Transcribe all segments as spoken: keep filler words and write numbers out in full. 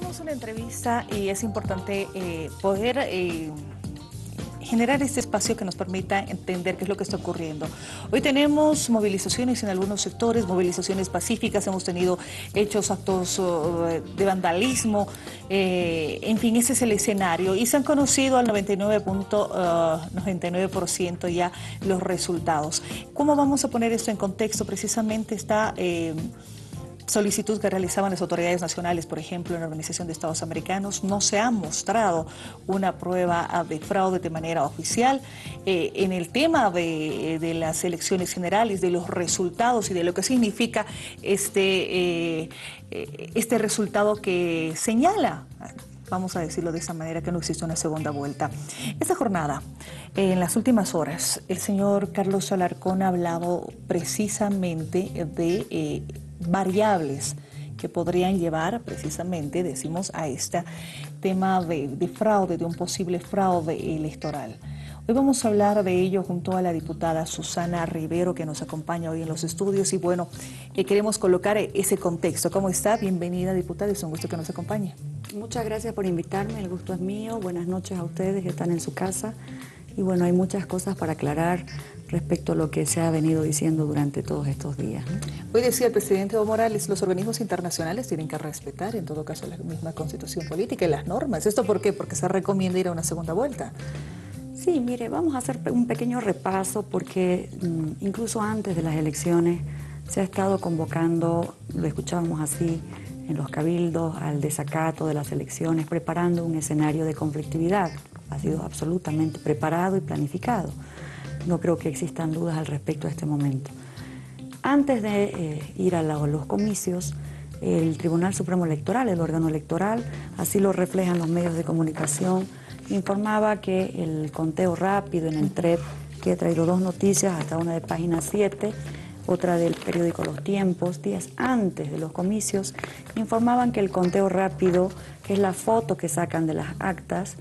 Tenemos una entrevista y es importante eh, poder eh, generar este espacio que nos permita entender qué es lo que está ocurriendo. Hoy tenemos movilizaciones en algunos sectores, movilizaciones pacíficas, hemos tenido hechos, actos uh, de vandalismo, eh, en fin, ese es el escenario y se han conocido al noventa y nueve punto noventa y nueve por ciento ya los resultados. ¿Cómo vamos a poner esto en contexto? Precisamente está... Eh, solicitud que realizaban las autoridades nacionales, por ejemplo, en la Organización de Estados Americanos, no se ha mostrado una prueba de fraude de manera oficial. Eh, en el tema de, de las elecciones generales, de los resultados y de lo que significa este, eh, este resultado que señala, vamos a decirlo de esa manera, que no existe una segunda vuelta. Esta jornada, eh, en las últimas horas, el señor Carlos Alarcón ha hablado precisamente de eh, variables que podrían llevar precisamente, decimos, a este tema de, de fraude, de un posible fraude electoral. Hoy vamos a hablar de ello junto a la diputada Susana Rivero, que nos acompaña hoy en los estudios, y bueno, eh, queremos colocar ese contexto. ¿Cómo está? Bienvenida, diputada, es un gusto que nos acompañe. Muchas gracias por invitarme, el gusto es mío. Buenas noches a ustedes que están en su casa. Y bueno, hay muchas cosas para aclarar respecto a lo que se ha venido diciendo durante todos estos días, ¿no? Hoy decía el presidente Evo Morales, los organismos internacionales tienen que respetar, en todo caso, la misma constitución política y las normas. ¿Esto por qué? Porque se recomienda ir a una segunda vuelta. Sí, mire, vamos a hacer un pequeño repaso porque mmm, incluso antes de las elecciones se ha estado convocando, lo escuchábamos así, en los cabildos, al desacato de las elecciones, preparando un escenario de conflictividad. Ha sido absolutamente preparado y planificado. No creo que existan dudas al respecto a este momento. Antes de eh, ir a, la, a los comicios, el Tribunal Supremo Electoral, el órgano electoral, así lo reflejan los medios de comunicación, informaba que el conteo rápido en el T R E P, que he traído dos noticias, hasta una de página siete, otra del periódico Los Tiempos, días antes de los comicios, informaban que el conteo rápido, que es la foto que sacan de las actas,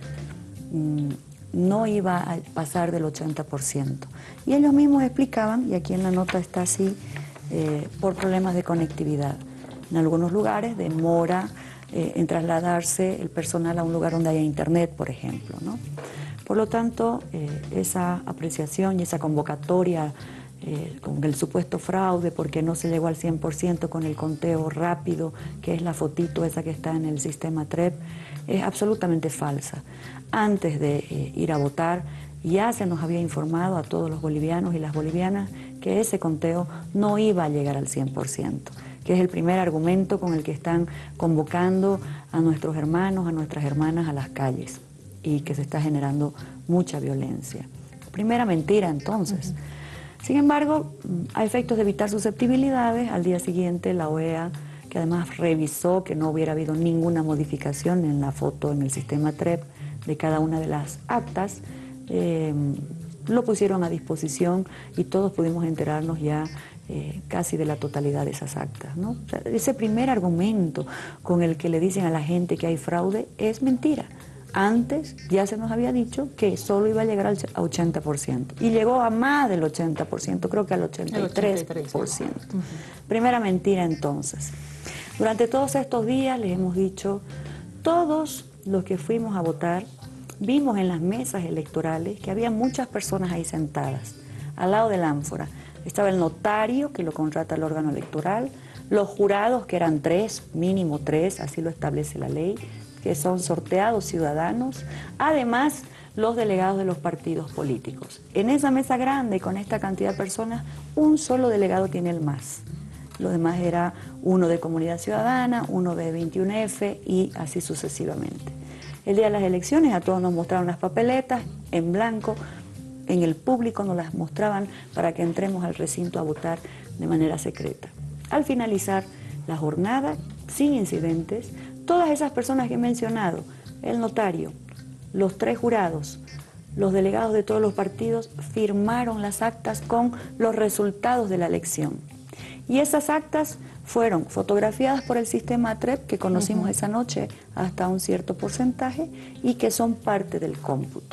mmm, no iba a pasar del ochenta por ciento. Y ellos mismos explicaban, y aquí en la nota está así, eh, por problemas de conectividad. En algunos lugares demora eh, en trasladarse el personal a un lugar donde haya internet, por ejemplo, ¿no? Por lo tanto, eh, esa apreciación y esa convocatoria eh, con el supuesto fraude, porque no se llegó al cien por ciento con el conteo rápido, que es la fotito esa que está en el sistema T R E P, es absolutamente falsa. Antes de eh, ir a votar, ya se nos había informado a todos los bolivianos y las bolivianas que ese conteo no iba a llegar al cien por ciento, que es el primer argumento con el que están convocando a nuestros hermanos, a nuestras hermanas a las calles, y que se está generando mucha violencia. Primera mentira, entonces. Uh-huh. Sin embargo, a efectos de evitar susceptibilidades, al día siguiente la O E A, que además revisó que no hubiera habido ninguna modificación en la foto en el sistema T R E P de cada una de las actas, eh, lo pusieron a disposición y todos pudimos enterarnos ya eh, casi de la totalidad de esas actas, ¿no? O sea, ese primer argumento con el que le dicen a la gente que hay fraude es mentira. Antes ya se nos había dicho que solo iba a llegar al ochenta por ciento y llegó a más del ochenta por ciento, creo que al ochenta y tres por ciento. Uh-huh. Primera mentira entonces. Durante todos estos días les hemos dicho, todos los que fuimos a votar, vimos en las mesas electorales que había muchas personas ahí sentadas, al lado del ánfora. Estaba el notario, que lo contrata el órgano electoral, los jurados, que eran tres, mínimo tres, así lo establece la ley, que son sorteados ciudadanos, además los delegados de los partidos políticos. En esa mesa grande, con esta cantidad de personas, un solo delegado tiene el MAS. Los demás era uno de Comunidad Ciudadana, uno de veintiuno F y así sucesivamente. El día de las elecciones a todos nos mostraron las papeletas en blanco, en el público nos las mostraban para que entremos al recinto a votar de manera secreta. Al finalizar la jornada, sin incidentes, todas esas personas que he mencionado, el notario, los tres jurados, los delegados de todos los partidos, firmaron las actas con los resultados de la elección. Y esas actas fueron fotografiadas por el sistema T R E P que conocimos uh-huh. esa noche hasta un cierto porcentaje y que son parte del cómputo.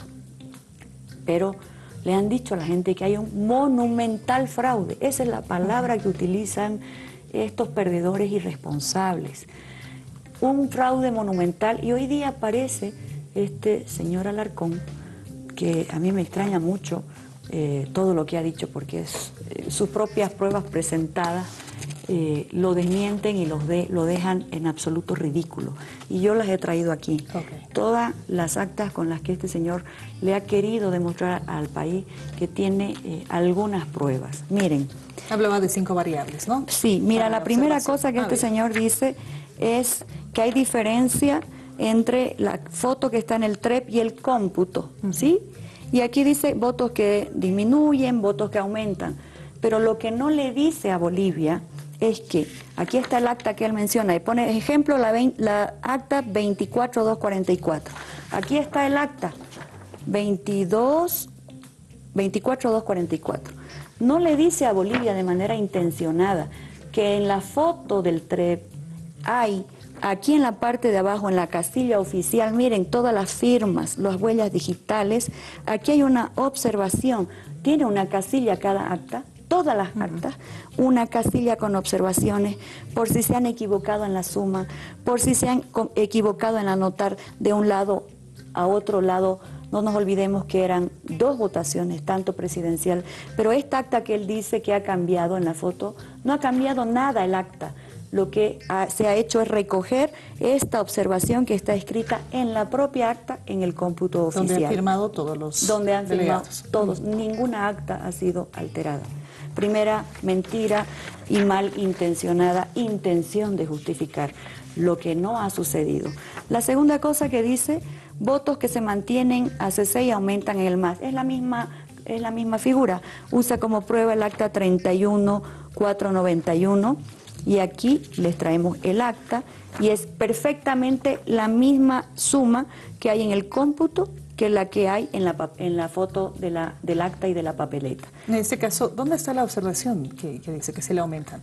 Pero le han dicho a la gente que hay un monumental fraude. Esa es la palabra uh-huh. que utilizan estos perdedores irresponsables. un fraude monumental y hoy día aparece este señor Alarcón, que a mí me extraña mucho eh, todo lo que ha dicho, porque es, eh, sus propias pruebas presentadas eh, lo desmienten y los de, lo dejan en absoluto ridículo. Y yo las he traído aquí. Okay. Todas las actas con las que este señor le ha querido demostrar al país que tiene eh, algunas pruebas. Miren. Hablaba de cinco variables, ¿no? Sí, mira, Para la, la primera cosa que este señor dice es que hay diferencia entre la foto que está en el T R E P y el cómputo, uh-huh. ¿sí? Y aquí dice votos que disminuyen, votos que aumentan. Pero lo que no le dice a Bolivia es que, aquí está el acta que él menciona, y pone ejemplo la, la acta veinticuatro mil doscientos cuarenta y cuatro. Aquí está el acta veintidós, veinticuatro mil doscientos cuarenta y cuatro. No le dice a Bolivia de manera intencionada que en la foto del T R E P hay, aquí en la parte de abajo, en la casilla oficial, miren, todas las firmas, las huellas digitales, aquí hay una observación, tiene una casilla cada acta, todas las actas, una casilla con observaciones, por si se han equivocado en la suma, por si se han equivocado en anotar de un lado a otro lado. No nos olvidemos que eran dos votaciones, tanto presidencial, pero esta acta que él dice que ha cambiado en la foto, no ha cambiado nada el acta. Lo que ha, se ha hecho es recoger esta observación que está escrita en la propia acta en el cómputo oficial. Donde han firmado todos los Donde han delegados. firmado todos. Mm. Ninguna acta ha sido alterada. Primera mentira y malintencionada intención de justificar lo que no ha sucedido. La segunda cosa que dice, votos que se mantienen a C C y aumentan en el M A S. Es la misma, es la misma figura. Usa como prueba el acta treinta y uno mil cuatrocientos noventa y uno y aquí les traemos el acta y es perfectamente la misma suma que hay en el cómputo que la que hay en la, en la foto de la, del acta y de la papeleta. En este caso, ¿dónde está la observación que, que dice que se le aumentan?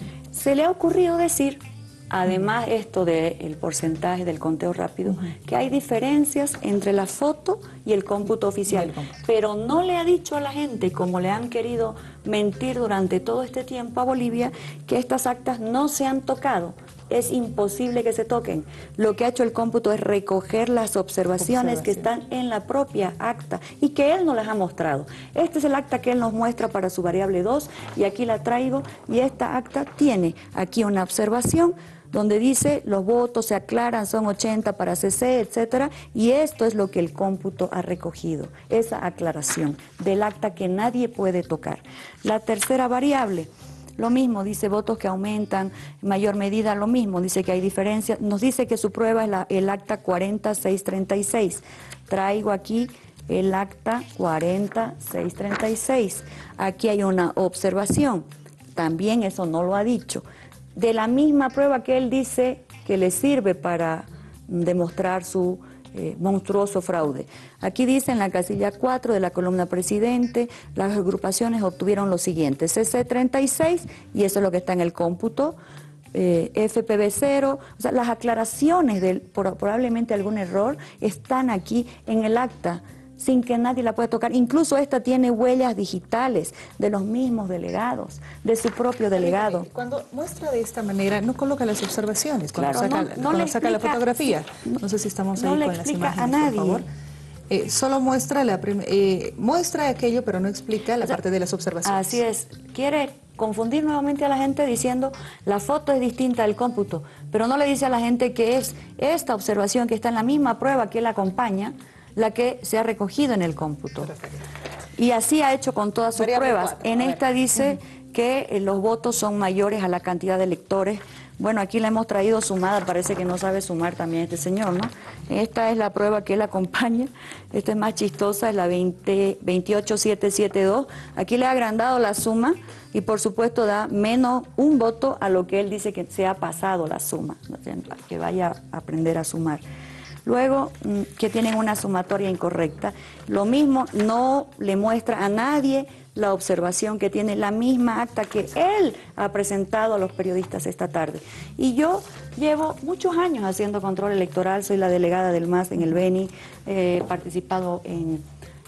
Se le ha ocurrido decir, además uh-huh. esto del porcentaje del conteo rápido, uh-huh. que hay diferencias entre la foto y el cómputo oficial, el cómputo. Pero no le ha dicho a la gente, como le han querido mentir durante todo este tiempo a Bolivia, que estas actas no se han tocado. Es imposible que se toquen. Lo que ha hecho el cómputo es recoger las observaciones Observación. que están en la propia acta y que él nos las ha mostrado. Este es el acta que él nos muestra para su variable dos y aquí la traigo y esta acta tiene aquí una observación donde dice los votos se aclaran, son ochenta para C C, etcétera, y esto es lo que el cómputo ha recogido, esa aclaración del acta que nadie puede tocar. La tercera variable, lo mismo, dice votos que aumentan, en mayor medida lo mismo, dice que hay diferencias, nos dice que su prueba es la, el acta cuarenta mil seiscientos treinta y seis. Traigo aquí el acta cuarenta mil seiscientos treinta y seis. Aquí hay una observación, también eso no lo ha dicho, de la misma prueba que él dice que le sirve para demostrar su Eh, monstruoso fraude. Aquí dice en la casilla cuatro de la columna presidente, las agrupaciones obtuvieron lo siguiente, C C treinta y seis, y eso es lo que está en el cómputo, eh, F P B cero, o sea, las aclaraciones del por, probablemente algún error están aquí en el acta, sin que nadie la pueda tocar. Incluso esta tiene huellas digitales de los mismos delegados, de su propio delegado. Cuando muestra de esta manera, no coloca las observaciones, cuando claro, saca, no, no cuando le saca explica, la fotografía. No, no sé si estamos no ahí le con las imágenes, a nadie. por favor. Eh, solo muestra, la eh, muestra aquello, pero no explica la o sea, parte de las observaciones. Así es. Quiere confundir nuevamente a la gente diciendo la foto es distinta del cómputo, pero no le dice a la gente que es esta observación que está en la misma prueba que él acompaña, la que se ha recogido en el cómputo. Perfecto. Y así ha hecho con todas sus Variable pruebas. cuatro, en esta dice uh-huh. que eh, los votos son mayores a la cantidad de electores. Bueno, aquí la hemos traído sumada, parece que no sabe sumar también este señor, ¿no? Esta es la prueba que él acompaña, esta es más chistosa, es la veinte, veintiocho mil setecientos setenta y dos. Aquí le ha agrandado la suma y por supuesto da menos un voto a lo que él dice que se ha pasado la suma, que vaya a aprender a sumar. Luego, que tienen una sumatoria incorrecta. Lo mismo, no le muestra a nadie la observación que tiene la misma acta que él ha presentado a los periodistas esta tarde. Y yo llevo muchos años haciendo control electoral, soy la delegada del M A S en el Beni, eh, he participado en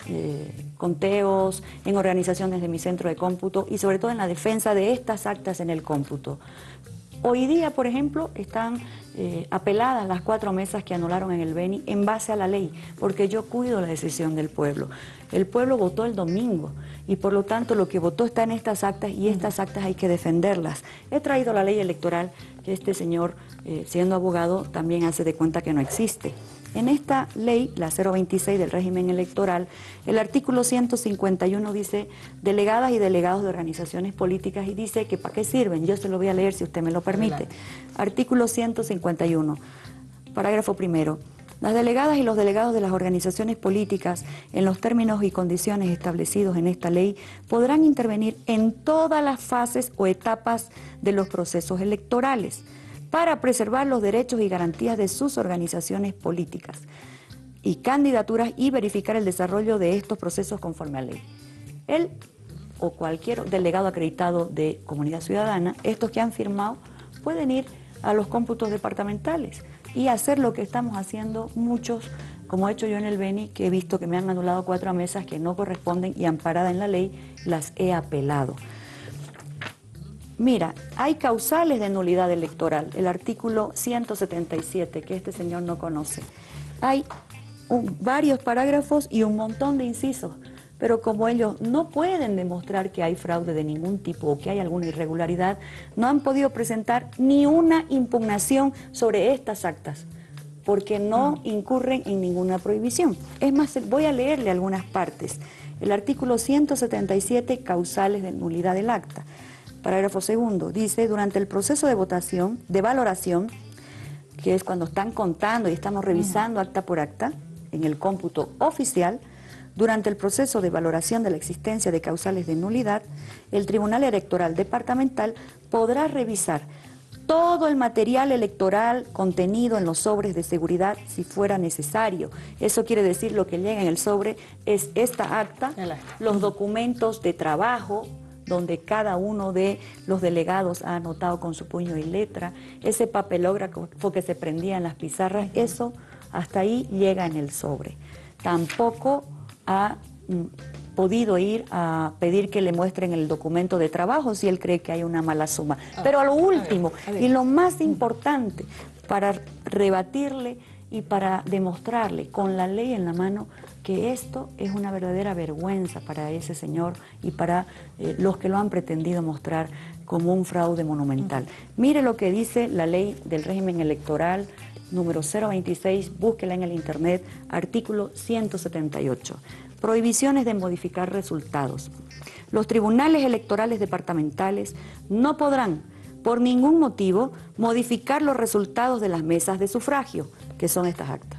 eh, conteos, en organizaciones de mi centro de cómputo y sobre todo en la defensa de estas actas en el cómputo. Hoy día, por ejemplo, están eh, apeladas las cuatro mesas que anularon en el Beni en base a la ley, porque yo cuido la decisión del pueblo. El pueblo votó el domingo y por lo tanto lo que votó está en estas actas y estas actas hay que defenderlas. He traído la ley electoral que este señor, eh, siendo abogado, también hace de cuenta que no existe. En esta ley, la cero veintiséis del régimen electoral, el artículo ciento cincuenta y uno dice delegadas y delegados de organizaciones políticas y dice que para qué sirven. Yo se lo voy a leer si usted me lo permite. Adelante. Artículo ciento cincuenta y uno, parágrafo primero. Las delegadas y los delegados de las organizaciones políticas, en los términos y condiciones establecidos en esta ley, podrán intervenir en todas las fases o etapas de los procesos electorales, para preservar los derechos y garantías de sus organizaciones políticas y candidaturas y verificar el desarrollo de estos procesos conforme a ley. Él o cualquier delegado acreditado de Comunidad Ciudadana, estos que han firmado, pueden ir a los cómputos departamentales y hacer lo que estamos haciendo muchos, como he hecho yo en el Beni, que he visto que me han anulado cuatro mesas que no corresponden y amparada en la ley, las he apelado. Mira, hay causales de nulidad electoral, el artículo ciento setenta y siete, que este señor no conoce. Hay un, varios parágrafos y un montón de incisos, pero como ellos no pueden demostrar que hay fraude de ningún tipo o que hay alguna irregularidad, no han podido presentar ni una impugnación sobre estas actas, porque no incurren en ninguna prohibición. Es más, voy a leerle algunas partes. El artículo ciento setenta y siete, causales de nulidad del acta. Parágrafo segundo, dice, durante el proceso de votación, de valoración, que es cuando están contando y estamos revisando acta por acta, en el cómputo oficial, durante el proceso de valoración de la existencia de causales de nulidad, el Tribunal Electoral Departamental podrá revisar todo el material electoral contenido en los sobres de seguridad si fuera necesario. Eso quiere decir, lo que llega en el sobre es esta acta, los documentos de trabajo, donde cada uno de los delegados ha anotado con su puño y letra, ese papelógrafo que se prendía en las pizarras, eso hasta ahí llega en el sobre. Tampoco ha mm, podido ir a pedir que le muestren el documento de trabajo si él cree que hay una mala suma. Pero a lo último, a ver, a ver. y lo más importante, para rebatirle y para demostrarle con la ley en la mano que esto es una verdadera vergüenza para ese señor y para eh, los que lo han pretendido mostrar como un fraude monumental. Uh-huh. Mire lo que dice la ley del régimen electoral número cero veintiséis, búsquela en el internet, artículo ciento setenta y ocho. Prohibiciones de modificar resultados. Los tribunales electorales departamentales no podrán, por ningún motivo, modificar los resultados de las mesas de sufragio, que son estas actas,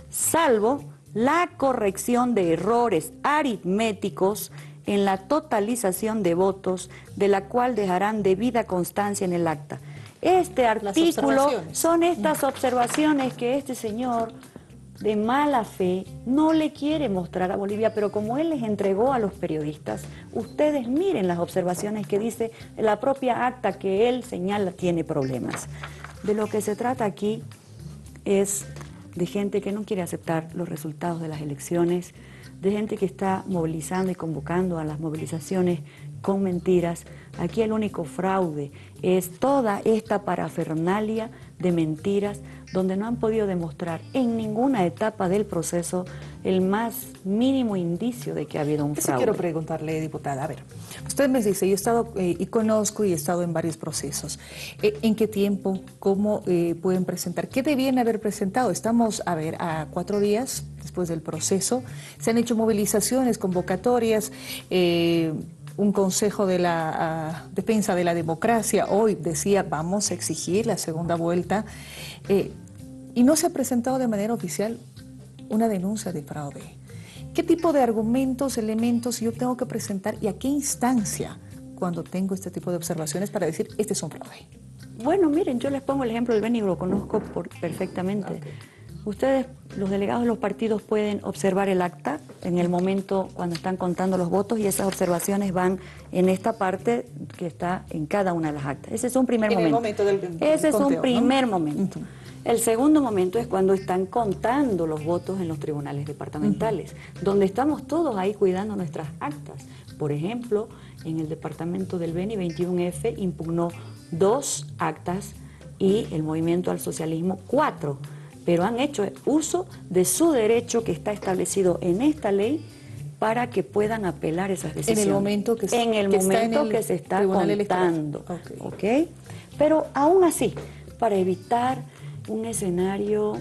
salvo la corrección de errores aritméticos en la totalización de votos, de la cual dejarán debida constancia en el acta. Este artículo son estas observaciones que este señor de mala fe no le quiere mostrar a Bolivia, pero como él les entregó a los periodistas, ustedes miren las observaciones que dice la propia acta que él señala tiene problemas. De lo que se trata aquí es de gente que no quiere aceptar los resultados de las elecciones, de gente que está movilizando y convocando a las movilizaciones con mentiras. Aquí el único fraude es toda esta parafernalia de mentiras donde no han podido demostrar en ninguna etapa del proceso el más mínimo indicio de que ha habido un fraude. Eso quiero preguntarle, diputada. A ver, usted me dice, yo he estado eh, y conozco y he estado en varios procesos. Eh, ¿En qué tiempo? ¿Cómo eh, pueden presentar? ¿Qué debían haber presentado? Estamos, a ver, a cuatro días después del proceso. Se han hecho movilizaciones, convocatorias, eh, un consejo de la uh, defensa de la democracia hoy decía vamos a exigir la segunda vuelta eh, y no se ha presentado de manera oficial una denuncia de fraude. ¿Qué tipo de argumentos, elementos yo tengo que presentar y a qué instancia cuando tengo este tipo de observaciones para decir este es un fraude? Bueno, miren, yo les pongo el ejemplo del Beni, lo conozco por, perfectamente. Okay. Ustedes, los delegados de los partidos, pueden observar el acta en el momento cuando están contando los votos y esas observaciones van en esta parte que está en cada una de las actas. Ese es un primer en momento. El momento del, del Ese es conteo, un primer ¿no? momento. Uh-huh. El segundo momento es cuando están contando los votos en los tribunales departamentales, uh-huh. donde estamos todos ahí cuidando nuestras actas. Por ejemplo, en el departamento del Beni, veintiuno F impugnó dos actas y el Movimiento al Socialismo cuatro, pero han hecho uso de su derecho que está establecido en esta ley para que puedan apelar esas decisiones. En el momento que, en el que momento está en el que se está Tribunal contando, okay. ¿ok? Pero aún así, para evitar un escenario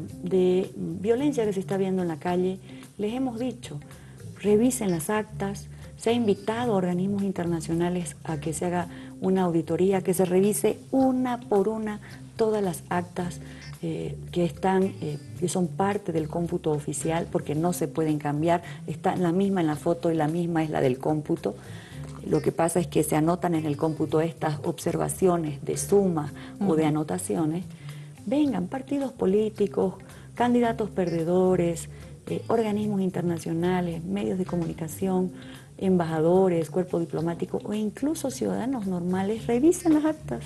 de violencia que se está viendo en la calle, les hemos dicho, revisen las actas, se ha invitado a organismos internacionales a que se haga una auditoría, que se revise una por una todas las actas eh, que están, eh, que son parte del cómputo oficial, porque no se pueden cambiar, está la misma en la foto y la misma es la del cómputo. Lo que pasa es que se anotan en el cómputo estas observaciones de suma uh-huh. o de anotaciones. Vengan partidos políticos, candidatos perdedores, eh, organismos internacionales, medios de comunicación, embajadores, cuerpo diplomático o incluso ciudadanos normales, revisen las actas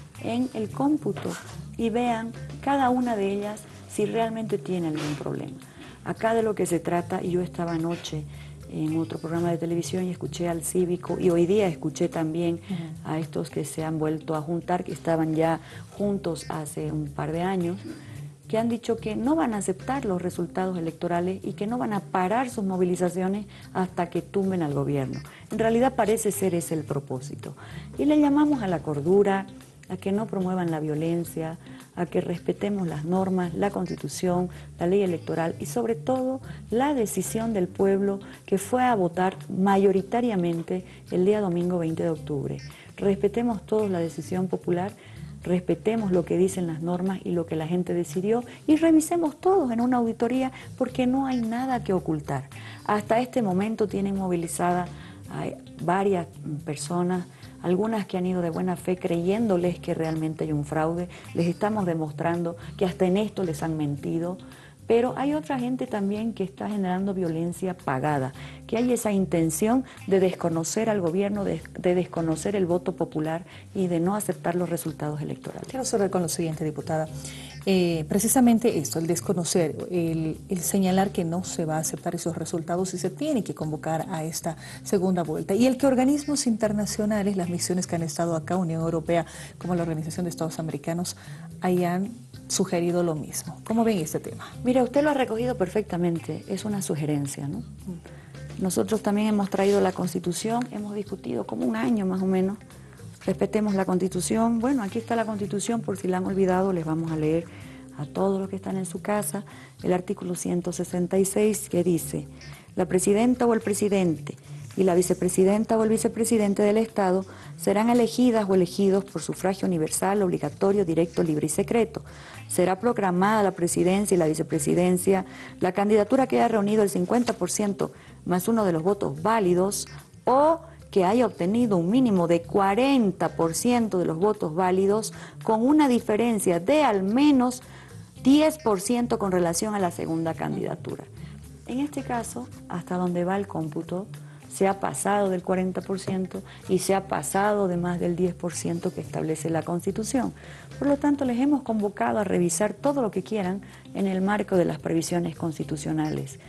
en el cómputo y vean cada una de ellas si realmente tiene algún problema. Acá de lo que se trata, y yo estaba anoche en otro programa de televisión y escuché al Cívico, y hoy día escuché también uh-huh. a estos que se han vuelto a juntar, que estaban ya juntos hace un par de años, que han dicho que no van a aceptar los resultados electorales y que no van a parar sus movilizaciones hasta que tumben al gobierno. En realidad parece ser ese el propósito. Y le llamamos a la cordura, a que no promuevan la violencia, a que respetemos las normas, la Constitución, la ley electoral y sobre todo la decisión del pueblo que fue a votar mayoritariamente el día domingo veinte de octubre. Respetemos todos la decisión popular, respetemos lo que dicen las normas y lo que la gente decidió y revisemos todos en una auditoría porque no hay nada que ocultar. Hasta este momento tienen movilizada a varias personas, algunas que han ido de buena fe creyéndoles que realmente hay un fraude, les estamos demostrando que hasta en esto les han mentido, pero hay otra gente también que está generando violencia pagada, que hay esa intención de desconocer al gobierno, de, de desconocer el voto popular y de no aceptar los resultados electorales. Quiero cerrar con lo siguiente, diputada. Eh, precisamente esto, el desconocer, el, el señalar que no se va a aceptar esos resultados y se tiene que convocar a esta segunda vuelta. Y el que organismos internacionales, las misiones que han estado acá, Unión Europea, como la Organización de Estados Americanos, hayan sugerido lo mismo. ¿Cómo ven este tema? Mira, usted lo ha recogido perfectamente, es una sugerencia, ¿no? Nosotros también hemos traído la Constitución, hemos discutido como un año más o menos. Respetemos la Constitución. Bueno, aquí está la Constitución, por si la han olvidado, les vamos a leer a todos los que están en su casa el artículo ciento sesenta y seis que dice: la presidenta o el presidente y la vicepresidenta o el vicepresidente del Estado serán elegidas o elegidos por sufragio universal, obligatorio, directo, libre y secreto. Será proclamada la presidencia y la vicepresidencia la candidatura que haya reunido el cincuenta por ciento más uno de los votos válidos o que haya obtenido un mínimo de cuarenta por ciento de los votos válidos con una diferencia de al menos diez por ciento con relación a la segunda candidatura. En este caso, hasta donde va el cómputo, se ha pasado del cuarenta por ciento y se ha pasado de más del diez por ciento que establece la Constitución. Por lo tanto, les hemos convocado a revisar todo lo que quieran en el marco de las previsiones constitucionales.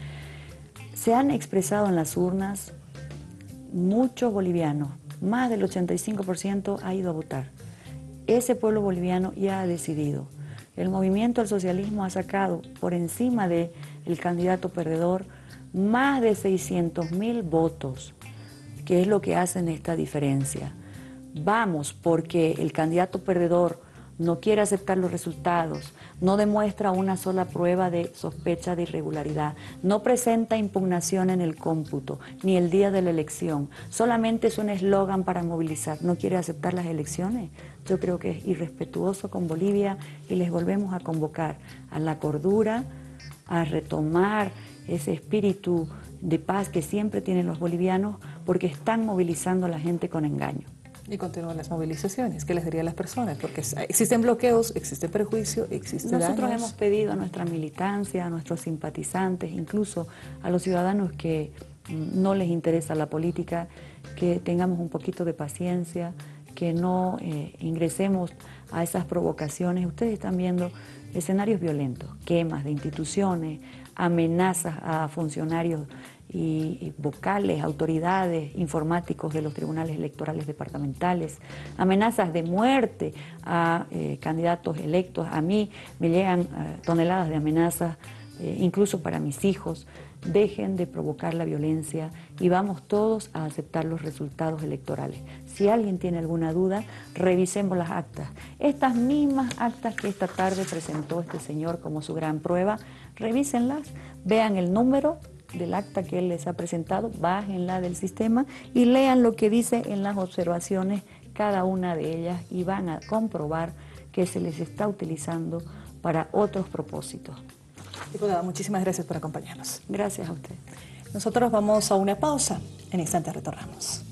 Se han expresado en las urnas muchos bolivianos, más del ochenta y cinco por ciento ha ido a votar. Ese pueblo boliviano ya ha decidido. El movimiento al socialismo ha sacado por encima del candidato perdedor más de seiscientos mil votos, que es lo que hacen esta diferencia. Vamos, porque el candidato perdedor no quiere aceptar los resultados, no demuestra una sola prueba de sospecha de irregularidad, no presenta impugnación en el cómputo, ni el día de la elección, solamente es un eslogan para movilizar, no quiere aceptar las elecciones. Yo creo que es irrespetuoso con Bolivia y les volvemos a convocar a la cordura, a retomar ese espíritu de paz que siempre tienen los bolivianos porque están movilizando a la gente con engaño. Y continúan las movilizaciones. ¿Qué les diría a las personas? Porque existen bloqueos, existe prejuicio, existe Nosotros daños. hemos pedido a nuestra militancia, a nuestros simpatizantes, incluso a los ciudadanos que no les interesa la política, que tengamos un poquito de paciencia, que no eh, ingresemos a esas provocaciones. Ustedes están viendo escenarios violentos, quemas de instituciones, amenazas a funcionarios y, y vocales, autoridades, informáticos de los tribunales electorales departamentales, amenazas de muerte a eh, candidatos electos. A mí me llegan eh, toneladas de amenazas, eh, incluso para mis hijos. Dejen de provocar la violencia y vamos todos a aceptar los resultados electorales. Si alguien tiene alguna duda, revisemos las actas. Estas mismas actas que esta tarde presentó este señor como su gran prueba, revísenlas, vean el número del acta que él les ha presentado, bájenla del sistema y lean lo que dice en las observaciones cada una de ellas y van a comprobar que se les está utilizando para otros propósitos. Diputada, muchísimas gracias por acompañarnos. Gracias a usted. Nosotros vamos a una pausa. En instantes retornamos.